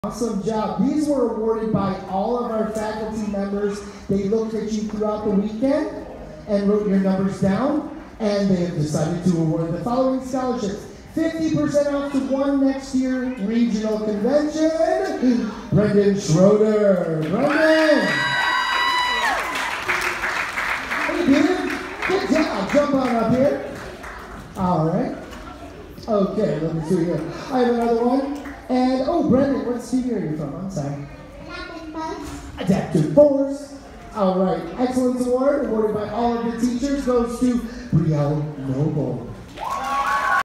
Awesome job. These were awarded by all of our faculty members. They looked at you throughout the weekend and wrote your numbers down, and they have decided to award the following scholarships. 50% off to one next year regional convention. Brendan Schroeder. Brendan! Hey, dude. Good job. Jump on up here. All right. Okay, let me see here. I have another one. And, oh, Brendan, what studio are you from? I'm sorry. Adaptive Force. All right. Excellence Award awarded by all of the teachers goes to Brielle Noble.